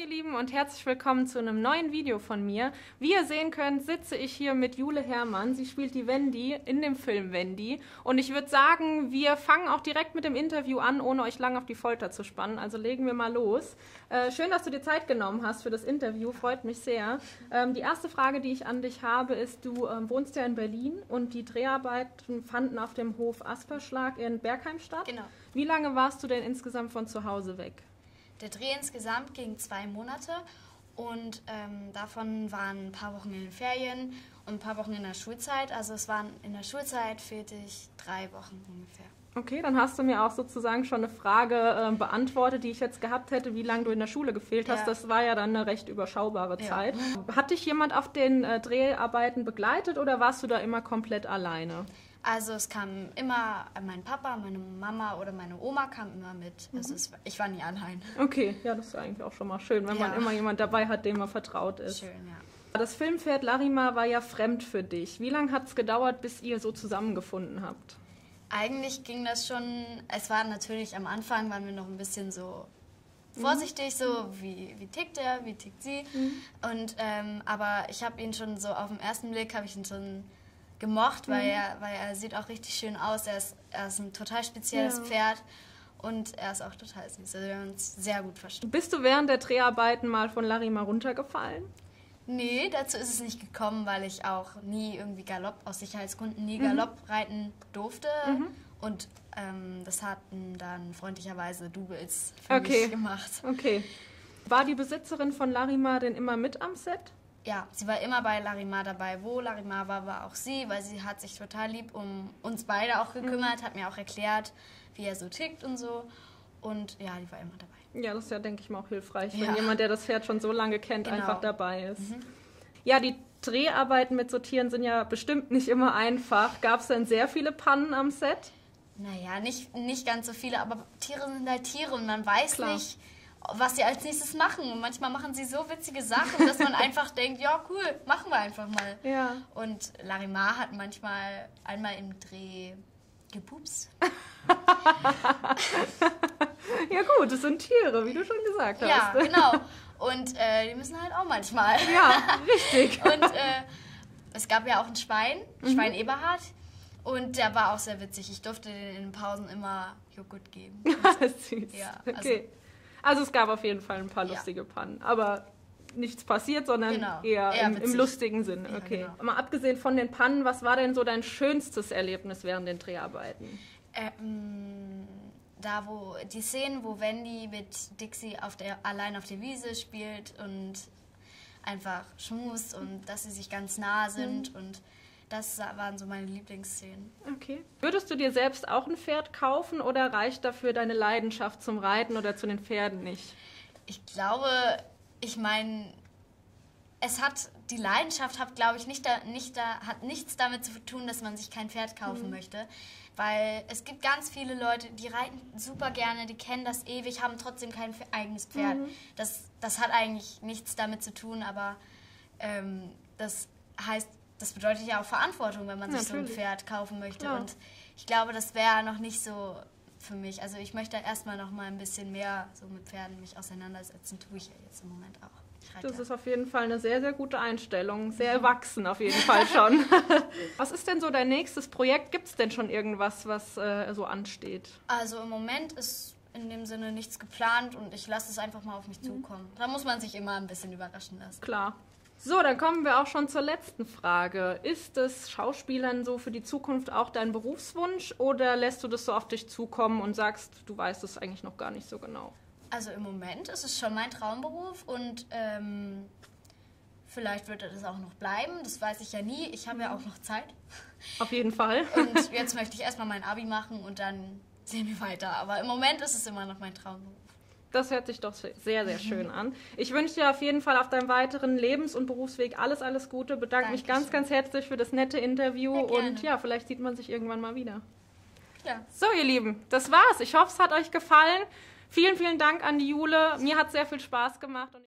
Lieben und herzlich willkommen zu einem neuen Video von mir. Wie ihr sehen könnt, sitze ich hier mit Jule Herrmann. Sie spielt die Wendy in dem Film Wendy. Und ich würde sagen, wir fangen auch direkt mit dem Interview an, ohne euch lange auf die Folter zu spannen. Also legen wir mal los. Schön, dass du dir Zeit genommen hast für das Interview. Freut mich sehr. Die erste Frage, die ich an dich habe, ist, du wohnst ja in Berlin und die Dreharbeiten fanden auf dem Hof Asperschlag in Bergheim statt. Genau. Wie lange warst du denn insgesamt von zu Hause weg? Der Dreh insgesamt ging 2 Monate und davon waren ein paar Wochen in den Ferien und ein paar Wochen in der Schulzeit. Also es waren in der Schulzeit fehlte ich 3 Wochen ungefähr. Okay, dann hast du mir auch sozusagen schon eine Frage beantwortet, die ich jetzt gehabt hätte, wie lange du in der Schule gefehlt hast. Ja. Das war ja dann eine recht überschaubare Ja. Zeit. Hat dich jemand auf den Dreharbeiten begleitet oder warst du da immer komplett alleine? Also es kam immer mein Papa, meine Mama oder meine Oma kam immer mit. Also ich war nie allein. Okay, ja, das ist eigentlich auch schon mal schön, wenn man immer jemand dabei hat, dem man vertraut ist. Schön, ja. Das Filmpferd Larimar war ja fremd für dich. Wie lange hat es gedauert, bis ihr so zusammengefunden habt? Eigentlich ging das schon, es war natürlich am Anfang, waren wir noch ein bisschen so vorsichtig, so wie tickt er, wie tickt sie. Und, aber ich habe ihn schon so auf den ersten Blick, habe ich ihn schon gemocht, weil er sieht auch richtig schön aus. Er ist ein total spezielles Pferd und er ist auch total süß. Also wir haben uns sehr gut verstanden. Bist du während der Dreharbeiten mal von Larimar runtergefallen? Nee, dazu ist es nicht gekommen, weil ich auch nie irgendwie Galopp, aus Sicherheitsgründen nie Galopp reiten durfte. Und das hatten dann freundlicherweise Doubles für mich gemacht. Okay. War die Besitzerin von Larimar denn immer mit am Set? Ja, sie war immer bei Larimar dabei. Wo Larimar war, war auch sie, weil sie hat sich total lieb um uns beide auch gekümmert, hat mir auch erklärt, wie er so tickt und so. Und ja, die war immer dabei. Ja, das ist ja, denke ich mal, auch hilfreich, wenn jemand, der das Pferd schon so lange kennt, einfach dabei ist. Ja, die Dreharbeiten mit so Tieren sind ja bestimmt nicht immer einfach. Gab es denn sehr viele Pannen am Set? Naja, nicht ganz so viele, aber Tiere sind halt Tiere und man weiß nicht, was sie als nächstes machen. Und manchmal machen sie so witzige Sachen, dass man einfach denkt, ja cool, machen wir einfach mal. Ja. Und Larimar hat manchmal einmal im Dreh gepupst. Ja gut, das sind Tiere, wie du schon gesagt hast. Ja, genau. Und die müssen halt auch manchmal. Ja, richtig. Und es gab ja auch ein Schwein, Schwein Eberhard. Und der war auch sehr witzig. Ich durfte den in den Pausen immer Joghurt geben. Süß. Ja, okay. Also es gab auf jeden Fall ein paar lustige Pannen, aber nichts passiert, sondern eher im lustigen Sinn. Okay. Ja, genau. Mal abgesehen von den Pannen, was war denn so dein schönstes Erlebnis während den Dreharbeiten? Da wo die Szenen, wo Wendy mit Dixie allein auf der Wiese spielt und einfach schmust und dass sie sich ganz nah sind und das waren so meine Lieblingsszenen. Okay. Würdest du dir selbst auch ein Pferd kaufen oder reicht dafür deine Leidenschaft zum Reiten oder zu den Pferden nicht? Ich glaube, die Leidenschaft hat, glaube ich, hat nichts damit zu tun, dass man sich kein Pferd kaufen möchte. Weil es gibt ganz viele Leute, die reiten super gerne, die kennen das ewig, haben trotzdem kein eigenes Pferd. Das hat eigentlich nichts damit zu tun, aber das bedeutet ja auch Verantwortung, wenn man sich so ein Pferd kaufen möchte. Ja. Und ich glaube, das wäre noch nicht so für mich. Also ich möchte erstmal noch mal ein bisschen mehr so mit Pferden mich auseinandersetzen. Tue ich ja jetzt im Moment auch. Das ist auf jeden Fall eine sehr, sehr gute Einstellung. Sehr erwachsen auf jeden Fall schon. Was ist denn so dein nächstes Projekt? Gibt es denn schon irgendwas, was so ansteht? Also im Moment ist in dem Sinne nichts geplant und ich lasse es einfach mal auf mich zukommen. Da muss man sich immer ein bisschen überraschen lassen. Klar. So, dann kommen wir auch schon zur letzten Frage. Ist das Schauspielern so für die Zukunft auch dein Berufswunsch oder lässt du das so auf dich zukommen und sagst, du weißt es eigentlich noch gar nicht so genau? Also im Moment ist es schon mein Traumberuf und vielleicht wird es auch noch bleiben. Das weiß ich ja nie. Ich habe ja auch noch Zeit. Auf jeden Fall. Und jetzt möchte ich erstmal mein Abi machen und dann sehen wir weiter. Aber im Moment ist es immer noch mein Traumberuf. Das hört sich doch sehr, sehr schön an. Ich wünsche dir auf jeden Fall auf deinem weiteren Lebens- und Berufsweg alles, alles Gute. Bedanke mich ganz, ganz herzlich für das nette Interview. Und ja, vielleicht sieht man sich irgendwann mal wieder. Ja. So, ihr Lieben, das war's. Ich hoffe, es hat euch gefallen. Vielen, vielen Dank an die Jule. Mir hat es sehr viel Spaß gemacht.